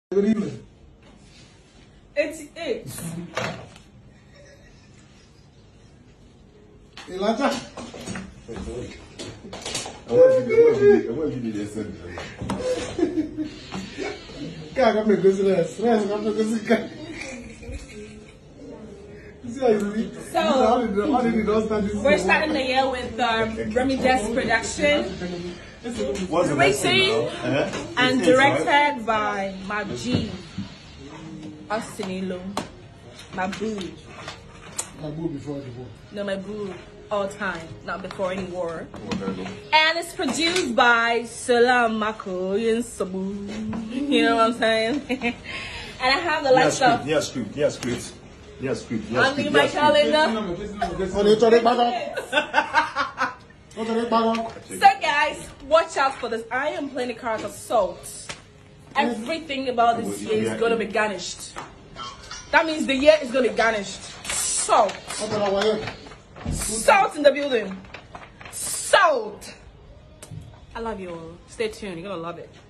Good evening. 88. Hey, Lunchy. I want you to listen. Cara, como é que você é? Stress, como é que você é? We're starting the year with Remy Jess production, written and directed by my G, Austinilo, my boo. My boo before the war. No, my boo all time, not before any war. And it's produced by Salam Mako and Sabu. You know what I'm saying? And I have the likes of. Yes, script. I'm in my calendar. So guys, watch out for this. I am playing the character Salt. Everything about this year is gonna be garnished. That means the year is gonna be garnished. Salt. Salt in the building. Salt. I love you all. Stay tuned. You're gonna love it.